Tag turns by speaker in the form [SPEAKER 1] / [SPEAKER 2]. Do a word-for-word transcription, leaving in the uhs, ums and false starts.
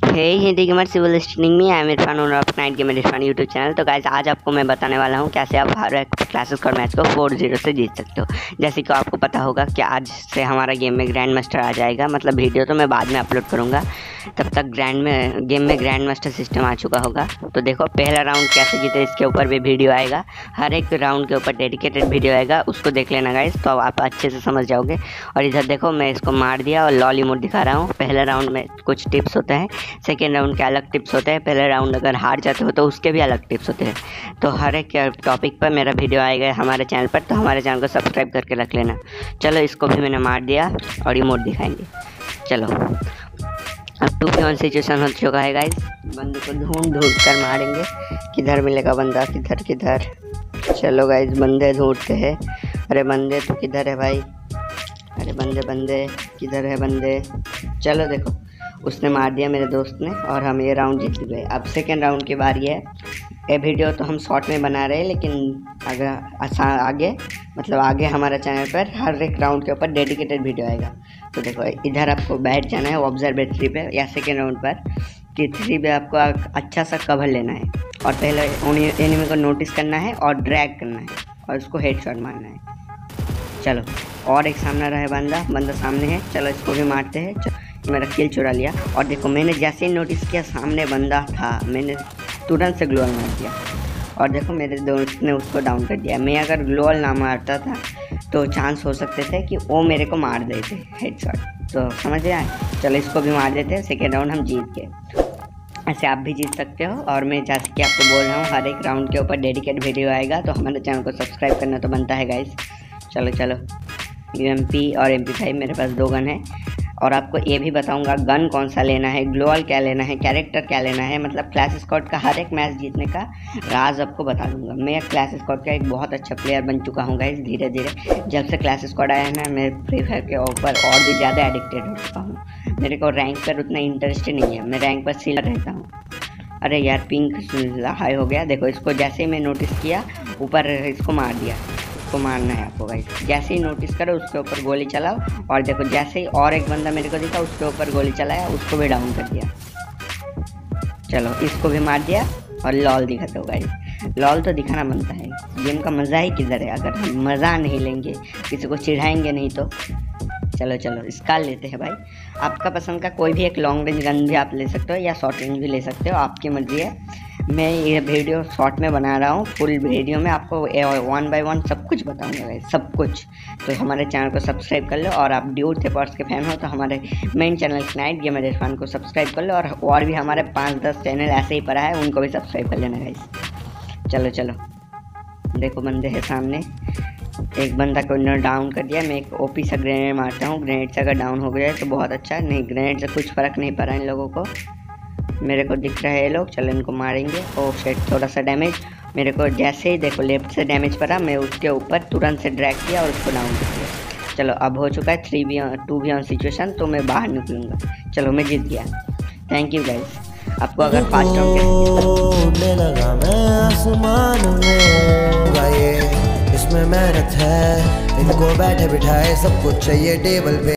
[SPEAKER 1] हे Hindi gamer civil streaming में I am Irfan owner of night gamer Irfan YouTube channel. तो guys आज आपको मैं बताने वाला हूँ कैसे आप हर एक क्लासिक और मैच को फोर जीरो से जीत सकते हो। जैसे कि आपको पता होगा कि आज से हमारा गेम में ग्रैंड मास्टर आ जाएगा, मतलब वीडियो तो मैं बाद में अपलोड करूँगा, तब तक ग्रैंड में गेम में ग्रैंड मास्टर सिस्टम आ चुका होगा। तो देखो पहला राउंड कैसे जीते इसके ऊपर भी वीडियो आएगा, हर एक राउंड के ऊपर डेडिकेटेड वीडियो आएगा, उसको देख लेना गाइस, तो आप अच्छे से समझ जाओगे। और इधर देखो मैं इसको मार दिया और लॉली मोड दिखा रहा हूँ। पहले राउंड में कुछ टिप्स होते हैं, सेकेंड राउंड के अलग टिप्स होते हैं, पहले राउंड अगर हार जाते हो तो उसके भी अलग टिप्स होते हैं। तो हर एक टॉपिक पर मेरा वीडियो आएगा हमारे चैनल पर, तो हमारे चैनल को सब्सक्राइब करके रख लेना। चलो इसको भी मैंने मार दिया और इमोट दिखाएंगे। चलो अब टू पी वन सिचुएशन हो चुका है गाइस, बंदे को ढूंढ ढूंढ कर मारेंगे, किधर मिलेगा बंदा, किधर किधर। चलो गाइस बंदे ढूंढते हैं। अरे बंदे तो किधर है भाई, अरे बंदे बंदे किधर है बंदे। चलो देखो उसने मार दिया मेरे दोस्त ने और हम ये राउंड जीत गए। अब सेकेंड राउंड की बारी है। ये वीडियो तो हम शॉर्ट में बना रहे हैं, लेकिन अगर आसान आगे मतलब आगे हमारा चैनल पर हर एक राउंड के ऊपर डेडिकेटेड वीडियो आएगा। तो देखो इधर आपको बैठ जाना है ऑब्जर्वेटरी पे या सेकेंड राउंड पर कि थ्री पे आपको अच्छा सा कवर लेना है और पहले एनिमी को नोटिस करना है और ड्रैग करना है और उसको हेडशॉट मारना है। चलो और एक सामने रहे बंदा, बंदा सामने है, चलो इसको भी मारते हैं। मेरा किल चुरा लिया और देखो मैंने जैसे ही नोटिस किया सामने बंदा था, मैंने तुरंत से ग्लोअल मार दिया और देखो मेरे दोस्त ने उसको डाउन कर दिया। मैं अगर ग्लोअल ना मारता था तो चांस हो सकते थे कि वो मेरे को मार देते हेडशॉट, तो समझ आए। चलो इसको भी मार देते हैं, सेकेंड राउंड हम जीत गए। ऐसे आप भी जीत सकते हो। और मैं जैसे कि आपको बोल रहा हूँ हर एक राउंड के ऊपर डेडिकेट वीडियो आएगा, तो हमारे चैनल को सब्सक्राइब करना तो बनता है गाइस। चलो चलो यू एम पी और एम पी फाइव मेरे पास दो गन है और आपको ये भी बताऊंगा गन कौन सा लेना है, ग्लोअल क्या लेना है, कैरेक्टर क्या लेना है, मतलब क्लास स्क्वाड का हर एक मैच जीतने का राज आपको बता दूंगा। मैं क्लास स्क्वाड का एक बहुत अच्छा प्लेयर बन चुका हूँ गाइस धीरे धीरे। जब से क्लास स्क्वाड आया है ना, मैं फ्री फायर के ऊपर और भी ज़्यादा एडिक्टेड हो चुका हूँ। मेरे को रैंक पर उतना इंटरेस्ट ही नहीं है, मैं रैंक पर सिला रहता हूँ। अरे यार पिंक हाई हो गया। देखो इसको जैसे ही मैं नोटिस किया ऊपर इसको मार दिया, को मारना है आपको गाइस। जैसे ही नोटिस करो उसके ऊपर गोली चलाओ और देखो जैसे ही और एक बंदा मेरे को दिखा उसके ऊपर गोली चलाया, उसको भी डाउन कर दिया। चलो इसको भी मार दिया और लॉल दिखाते हो गाइस। लॉल तो दिखाना बनता है, गेम का मज़ा ही किधर है अगर हम मज़ा नहीं लेंगे, किसी को चिढ़ाएंगे नहीं तो। चलो चलो स्कार लेते हैं भाई। आपका पसंद का कोई भी एक लॉन्ग रेंज गन भी आप ले सकते हो या शॉर्ट रेंज भी ले सकते हो, आपकी मर्जी है। मैं ये वीडियो शॉर्ट में बना रहा हूँ, फुल वीडियो में आपको वन बाय वन सब कुछ बताऊंगा भाई, सब कुछ। तो हमारे चैनल को सब्सक्राइब कर लो और आप ड्यूड थेपर्स के फैन हो तो हमारे main channel night gamer Irfan को सब्सक्राइब कर लो और और भी हमारे पाँच दस चैनल ऐसे ही पड़ा है, उनको भी सब्सक्राइब कर लेना गाइस। चलो चलो देखो बंदे हैं सामने, एक बंदा को डाउन कर दिया। मैं एक ओपी सा ग्रेनेड मारता हूँ, ग्रेनेड से अगर डाउन हो गया तो बहुत अच्छा, नहीं ग्रेनेड से कुछ फ़र्क नहीं पड़ा इन लोगों को। मेरे को दिख रहा है ये लोग, चलो इनको मारेंगे। ओ शेट थोड़ा सा डैमेज मेरे को, जैसे ही देखो लेफ्ट से डैमेज पड़ा मैं उसके ऊपर तुरंत से ड्रैग किया और उसको डाउन कर दिया। चलो अब हो चुका है three B two B on situation, तो मैं बाहर निकलूँगा। चलो मैं जीत गया। Thank you guys. आपको अगर पाँच राउंड लगा मैं आसमान में, इसमें मेहनत है, इनको बैठे बिठाए सब कुछ चाहिए टेबल पे।